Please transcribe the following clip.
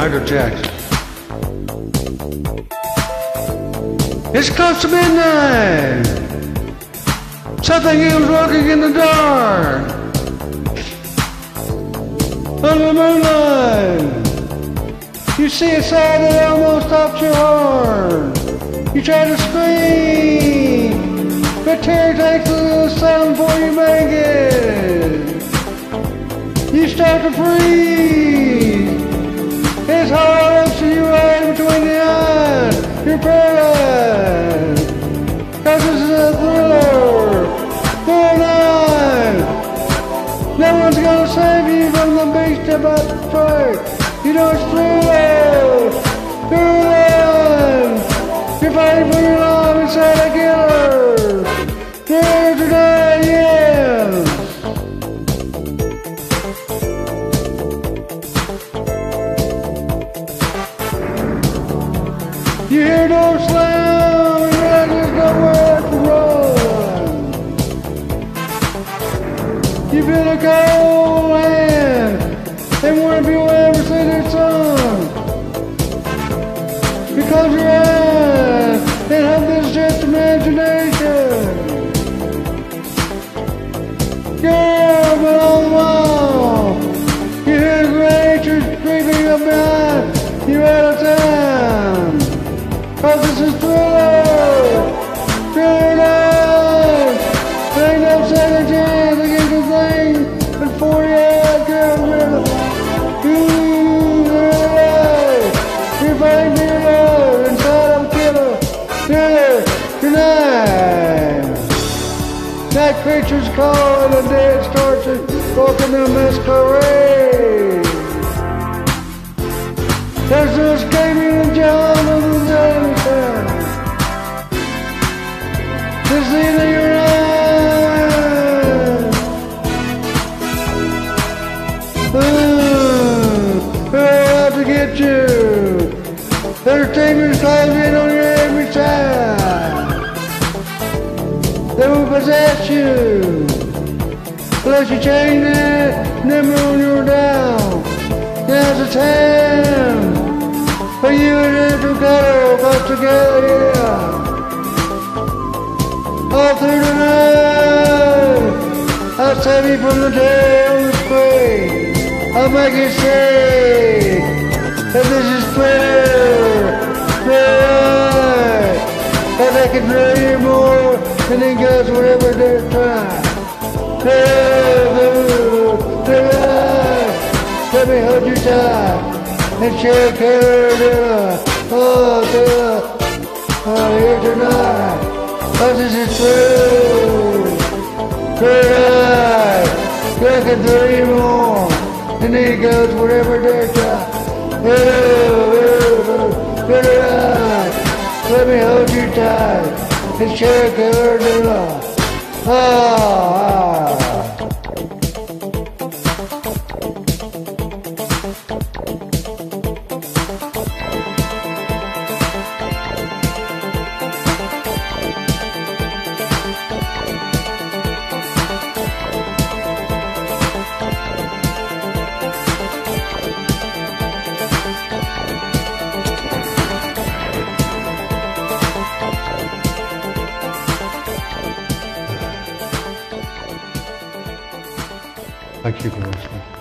Michael Jackson. It's close to midnight. Something is walking in the dark. Under the moonlight, you see a sign that almost stops your heart. You try to scream, but terror takes a little sound before you make it. You start to freeze. It's hard up to you right between the eyes. You're paralyzed. Cause this is a thriller. Thrill night. No one's gonna save you from the beast about to strike. You know it's thriller. Thriller. You're fighting for your life inside a killer. Thriller tonight, yeah. You hear doors slam, and there's nowhere to run. You feel a cold hand, and wonder if you'll ever see the sun. You close your eyes, and hope this is just imagination. Girl, but all the while, you hear the creatures creeping up behind you out of time. Cause this is thriller, thriller night. There ain't no second chance to get the thing before you have girl river. You're fighting for your love inside of a killer. Thriller tonight. Night creatures call and the dead starts to walk in their masquerade. There's no escaping the jaws of the same time. This either you're right. They're out to get you. There's demons closing on you every side. They will possess you. Unless you change that number on your dial. Now's the time for you and her to cuddle close together, yeah. All through the night, I'll save you from the day on the screen. I'll make you see that this is clear, right. That they can thrill you more than it goes whatever they're trying. Let me hold you tight and share care here tonight. Cause this is true. Tonight, girl can thrill you more, and then it goes whatever they're trying. Tonight, let me hold you tight and share care tonight. Thank you for listening.